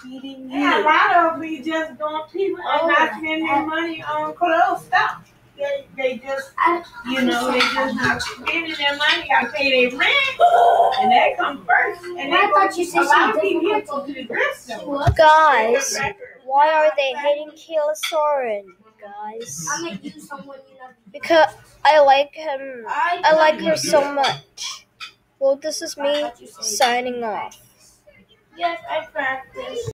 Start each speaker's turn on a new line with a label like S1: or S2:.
S1: feeding you.
S2: Yeah, a lot of them be just going people and not spending their money on clothes stuff. They just, they just not spending their money. Got to pay their rent, and that comes first. And
S1: I thought you said
S2: a lot of people here go to the thrift store.
S3: Guys, why are they hating Kalya Souran, guys?
S1: I'm gonna use someone you know.
S3: Because I like him. I like her so much. Well, this is me signing off.
S2: Yes, I practice.